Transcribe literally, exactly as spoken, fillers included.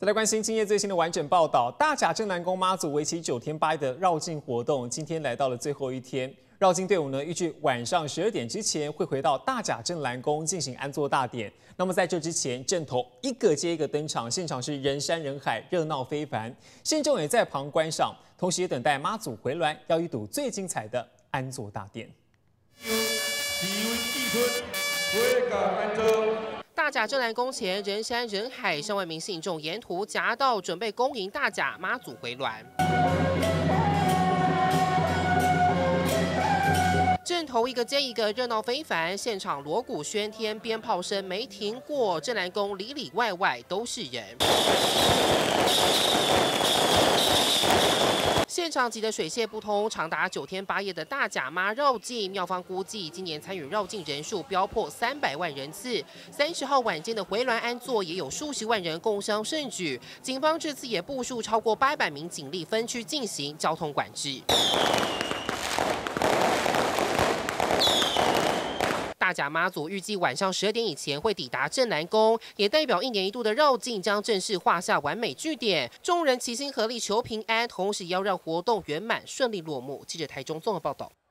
再来关心今夜最新的完整报道，大甲镇澜宫妈祖为期九天八夜的绕境活动，今天来到了最后一天。绕境队伍呢，预计晚上十二点之前会回到大甲镇澜宫进行安坐大典。那么在这之前，阵头一个接一个登场，现场是人山人海，热闹非凡。信众也在旁观赏，同时也等待妈祖回銮，要一睹最精彩的安坐大典。 大甲镇澜宫前人山人海，上万名信众沿途夹道准备恭迎大甲妈祖回銮。阵头一个接一个，热闹非凡，现场锣鼓喧天，鞭炮声没停过，镇澜宫里里外外都是人。现场挤得水泄不通，长达九天八夜的大甲妈绕境，庙方估计今年参与绕境人数飙破三百万人次。三十号晚间的回銮安坐也有数十万人共襄盛举，警方这次也部署超过八百名警力分区进行交通管制。大甲妈祖预计晚上十二点以前会抵达镇澜宫，也代表一年一度的绕境将正式画下完美句点。众人齐心合力求平安，同时也要让活动圆满顺利落幕。记者台中综合报道。